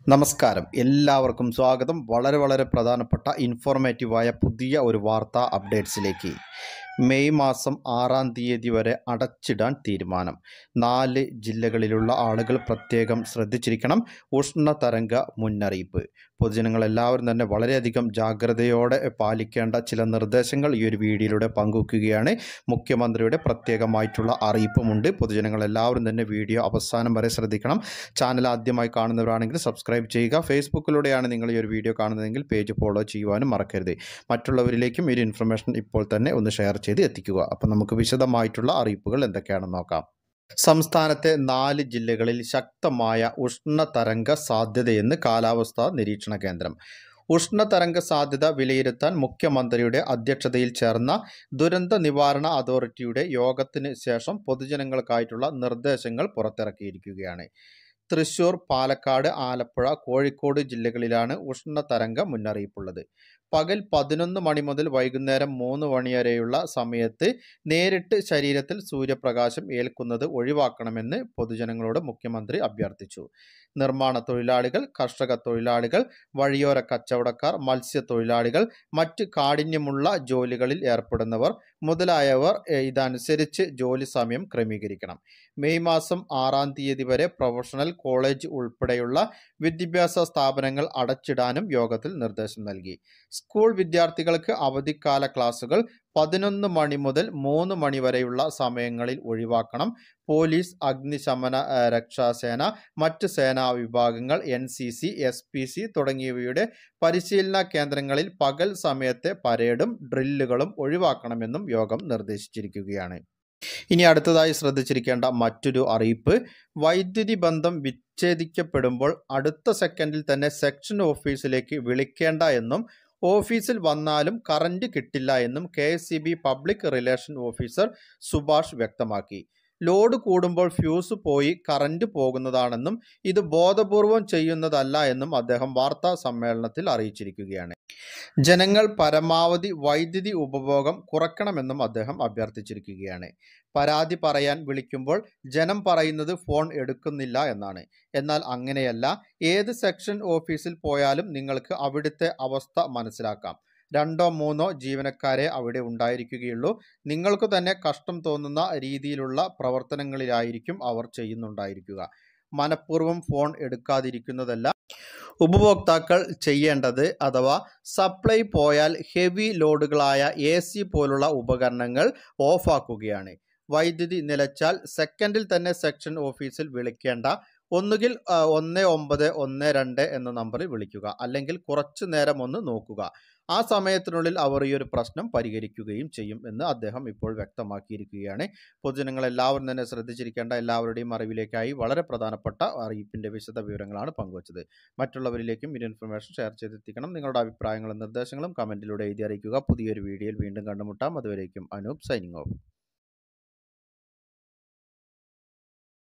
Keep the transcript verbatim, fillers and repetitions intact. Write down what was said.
നമസ്കാരം, എല്ലാവർക്കും സ്വാഗതം. വളരെ വളരെ പ്രധാനപ്പെട്ട ഇൻഫോർമേറ്റീവായ പുതിയ ഒരു വാർത്താ അപ്ഡേറ്റ്സിലേക്ക്. മെയ് മാസം ആറാം തീയതി വരെ അടച്ചിടാൻ തീരുമാനം. നാല് ജില്ലകളിലുള്ള ആളുകൾ പ്രത്യേകം ശ്രദ്ധിച്ചിരിക്കണം. ഉഷ്ണതരംഗ മുന്നറിയിപ്പ്. പൊതുജനങ്ങൾ എല്ലാവരും തന്നെ വളരെയധികം ജാഗ്രതയോടെ പാലിക്കേണ്ട ചില നിർദ്ദേശങ്ങൾ ഈ ഒരു വീഡിയോയിലൂടെ പങ്കുവയ്ക്കുകയാണ്. മുഖ്യമന്ത്രിയുടെ പ്രത്യേകമായിട്ടുള്ള അറിയിപ്പുമുണ്ട്. പൊതുജനങ്ങൾ എല്ലാവരും തന്നെ വീഡിയോ അവസാനം വരെ ശ്രദ്ധിക്കണം. ചാനൽ ആദ്യമായി കാണുന്നവരാണെങ്കിൽ സബ്സ്ക്രൈബ് ചെയ്യുക. ഫേസ്ബുക്കിലൂടെയാണ് നിങ്ങൾ ഈ ഒരു വീഡിയോ കാണുന്നതെങ്കിൽ പേജ് ഫോളോ ചെയ്യുവാനും മറക്കരുത്. മറ്റുള്ളവരിലേക്കും ഈ ഒരു ഇൻഫർമേഷൻ ഇപ്പോൾ തന്നെ ഒന്ന് ഷെയർ ചെയ്ത് എത്തിക്കുക. അപ്പം നമുക്ക് വിശദമായിട്ടുള്ള അറിയിപ്പുകൾ എന്തൊക്കെയാണെന്ന് നോക്കാം. സംസ്ഥാനത്തെ നാല് ജില്ലകളിൽ ശക്തമായ ഉഷ്ണതരംഗ സാധ്യതയെന്ന് കാലാവസ്ഥാ നിരീക്ഷണ കേന്ദ്രം. ഉഷ്ണതരംഗ സാധ്യത വിലയിരുത്താൻ മുഖ്യമന്ത്രിയുടെ അധ്യക്ഷതയിൽ ചേർന്ന ദുരന്ത നിവാരണ അതോറിറ്റിയുടെ യോഗത്തിന് ശേഷം പൊതുജനങ്ങൾക്കായിട്ടുള്ള നിർദ്ദേശങ്ങൾ പുറത്തിറക്കിയിരിക്കുകയാണ്. തൃശൂർ, പാലക്കാട്, ആലപ്പുഴ, കോഴിക്കോട് ജില്ലകളിലാണ് ഉഷ്ണതരംഗ മുന്നറിയിപ്പുള്ളത്. പകൽ പതിനൊന്ന് മണി മുതൽ വൈകുന്നേരം മൂന്ന് മണി വരെയുള്ള സമയത്ത് നേരിട്ട് ശരീരത്തിൽ സൂര്യപ്രകാശം ഏൽക്കുന്നത് ഒഴിവാക്കണമെന്ന് പൊതുജനങ്ങളോട് മുഖ്യമന്ത്രി അഭ്യർത്ഥിച്ചു. നിർമ്മാണ തൊഴിലാളികൾ, കർഷക തൊഴിലാളികൾ, വഴിയോര കച്ചവടക്കാർ, മത്സ്യത്തൊഴിലാളികൾ, മറ്റ് കാഠിന്യമുള്ള ജോലികളിൽ ഏർപ്പെടുന്നവർ മുതലായവർ ഇതനുസരിച്ച് ജോലി സമയം ക്രമീകരിക്കണം. മെയ് മാസം ആറാം തീയതി വരെ പ്രൊഫഷണൽ കോളേജ് ഉൾപ്പെടെയുള്ള വിദ്യാഭ്യാസ സ്ഥാപനങ്ങൾ അടച്ചിടാനും യോഗത്തിൽ നിർദ്ദേശം നൽകി. സ്കൂൾ വിദ്യാർത്ഥികൾക്ക് അവധിക്കാല ക്ലാസുകൾ പതിനൊന്ന് മണി മുതൽ മൂന്ന് മണി വരെയുള്ള സമയങ്ങളിൽ ഒഴിവാക്കണം. പോലീസ്, അഗ്നിശമന രക്ഷാസേന, മറ്റ് സേനാ വിഭാഗങ്ങൾ, N C C, S P C തുടങ്ങിയവയുടെ പരിശീലന കേന്ദ്രങ്ങളിൽ പകൽ സമയത്തെ പരേഡും ഡ്രില്ലുകളും ഒഴിവാക്കണമെന്നും യോഗം നിർദ്ദേശിച്ചിരിക്കുകയാണ്. ഇനി അടുത്തതായി ശ്രദ്ധിച്ചിരിക്കേണ്ട മറ്റൊരു അറിയിപ്പ്, വൈദ്യുതി ബന്ധം വിച്ഛേദിക്കപ്പെടുമ്പോൾ അടുത്ത സെക്കൻഡിൽ തന്നെ സെക്ഷൻ ഓഫീസിലേക്ക് വിളിക്കേണ്ട എന്നും ഓഫീസിൽ വന്നാലും കറന്റ് കിട്ടില്ല എന്നും K S E B public relation officer Subhash വ്യക്തമാക്കി. ലോഡ് കൂടുമ്പോൾ ഫ്യൂസ് പോയി കറന്റ് പോകുന്നതാണെന്നും ഇത് ബോധപൂർവം ചെയ്യുന്നതല്ല എന്നും അദ്ദേഹം വാർത്താ സമ്മേളനത്തിൽ അറിയിച്ചിരിക്കുകയാണ്. ജനങ്ങൾ പരമാവധി വൈദ്യുതി ഉപഭോഗം കുറയ്ക്കണമെന്നും അദ്ദേഹം അഭ്യർത്ഥിച്ചിരിക്കുകയാണ്. പരാതി പറയാൻ വിളിക്കുമ്പോൾ ജനം പറയുന്നത് ഫോൺ എടുക്കുന്നില്ല എന്നാണ്. എന്നാൽ അങ്ങനെയല്ല. ഏത് സെക്ഷൻ ഓഫീസിൽ പോയാലും നിങ്ങൾക്ക് അവിടുത്തെ അവസ്ഥ മനസ്സിലാക്കാം. രണ്ടോ മൂന്നോ ജീവനക്കാരെ അവിടെ ഉണ്ടായിരിക്കുകയുള്ളൂ. നിങ്ങൾക്ക് തന്നെ കഷ്ടം തോന്നുന്ന രീതിയിലുള്ള പ്രവർത്തനങ്ങളിലായിരിക്കും അവർ ചെയ്യുന്നുണ്ടായിരിക്കുക. മനഃപൂർവ്വം ഫോൺ എടുക്കാതിരിക്കുന്നതല്ല ഉപഭോക്താക്കൾ ചെയ്യേണ്ടത്. അഥവാ സപ്ലൈ പോയാൽ ഹെവി ലോഡുകളായ എ സി പോലുള്ള ഉപകരണങ്ങൾ ഓഫാക്കുകയാണ്. വൈദ്യുതി നിലച്ചാൽ സെക്കൻഡിൽ തന്നെ സെക്ഷൻ ഓഫീസിൽ വിളിക്കേണ്ട. ഒന്നുകിൽ ഒന്ന് ഒമ്പത് ഒന്ന് രണ്ട് എന്ന നമ്പറിൽ വിളിക്കുക, അല്ലെങ്കിൽ കുറച്ചു നേരം ഒന്ന് നോക്കുക. ആ സമയത്തിനുള്ളിൽ അവർ ഈ ഒരു പ്രശ്നം പരിഹരിക്കുകയും ചെയ്യും എന്ന് അദ്ദേഹം ഇപ്പോൾ വ്യക്തമാക്കിയിരിക്കുകയാണ്. പൊതുജനങ്ങൾ എല്ലാവരും തന്നെ ശ്രദ്ധിച്ചിരിക്കേണ്ട എല്ലാവരുടെയും അറിവിലേക്കായി വളരെ പ്രധാനപ്പെട്ട അറിയിപ്പിൻ്റെ വിശദ വിവരങ്ങളാണ് പങ്കുവച്ചത്. മറ്റുള്ളവരിലേക്കും ഈ ഇൻഫർമേഷൻ ഷെയർ ചെയ്തെത്തിക്കണം. നിങ്ങളുടെ അഭിപ്രായങ്ങളും നിർദ്ദേശങ്ങളും കമൻറ്റിലൂടെ എഴുതി അറിയിക്കുക. പുതിയൊരു വീഡിയോയിൽ വീണ്ടും കണ്ടുമുട്ടാം. അതുവരേക്കും അനൂപ് സൈനിങ് ഓഫ്.